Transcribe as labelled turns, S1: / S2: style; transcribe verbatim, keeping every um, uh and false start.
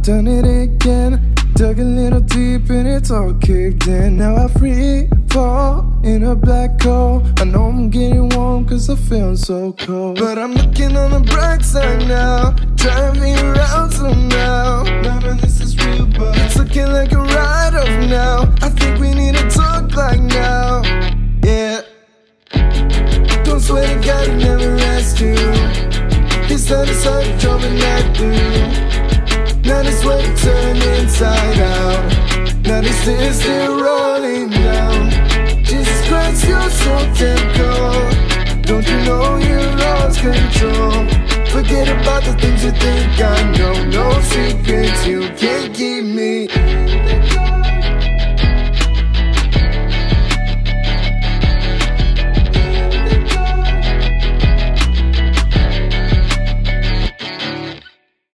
S1: done it again. Dug a little deep and it's all caved in. Now I free fall in a black hole. I know I'm getting warm cause I feel so cold, but I'm looking on the bright side now. Driving around somehow. None of this is real, but it's looking like a write-off now. I think we need to talk like now. Yeah. Don't swear to God I never asked you. He said it's hard to drove and that through. Now this way to turn inside out. Now this is still rolling down. Jesus Christ, you're so damn cold. Don't you know you lost control? Forget about the things you think I know. No secrets you can't keep.